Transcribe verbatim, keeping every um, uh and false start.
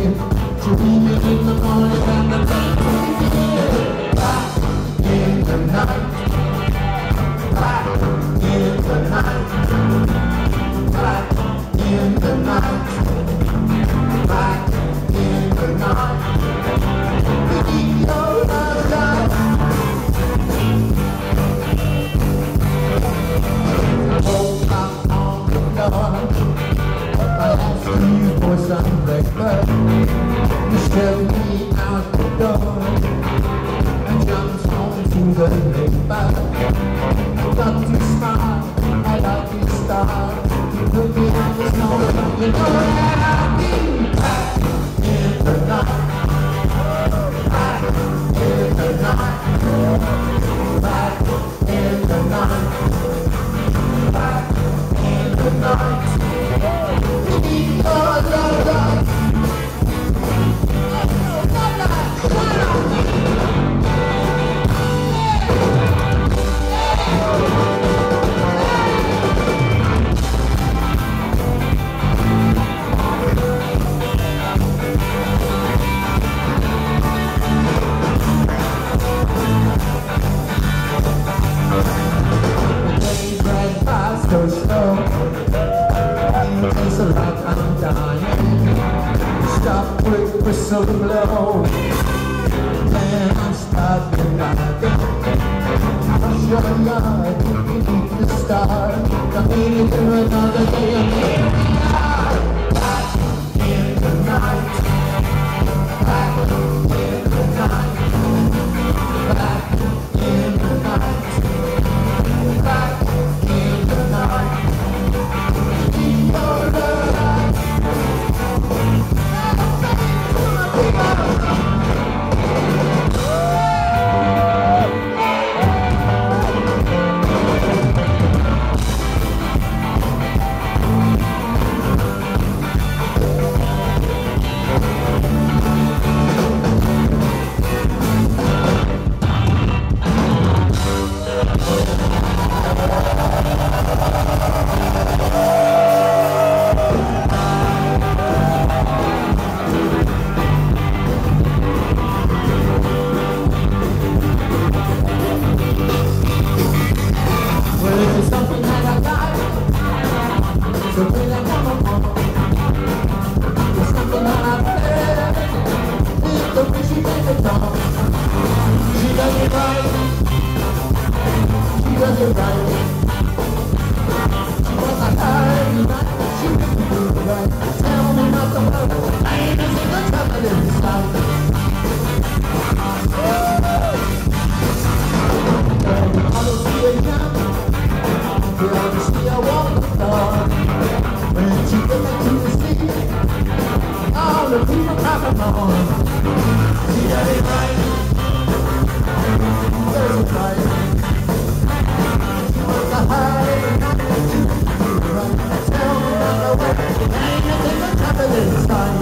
dream. Dreaming in the morning and the night. Back in the night. Back in the night. Back in the night. Back in the night. We need your love. Hold up on the door. I asked you for some breakfast. You stare me out the door and jumps onto the labor. Got to smile, I like your style. You put me on the snow, you know that I'll be back in the night. Back in the night. Back in the night. Back in the night. We need your love. So slow, it takes a lot, I'm dying. Stop quick, whistle blow. Man, I'm starting nothing. Rush your yard, you need to start. Don't need to do another day of here we are. Back in the night. Back in the night. Back in the night. Back in the night. Keep your love. Something that I want, it's something that I feel. It's the way she makes it wrong. She does it right. She does it right. She was like, I like she didn't do it right. Tell me nothing about it. I ain't a single trouble in this life. Girl, all the way down. Girl, you see I walk the dog. When she gets into the sea, all the people clap along. She got it right. She does it right. She was a high and I can do it right. Tell me about the way. Ain't nothing but trouble inside.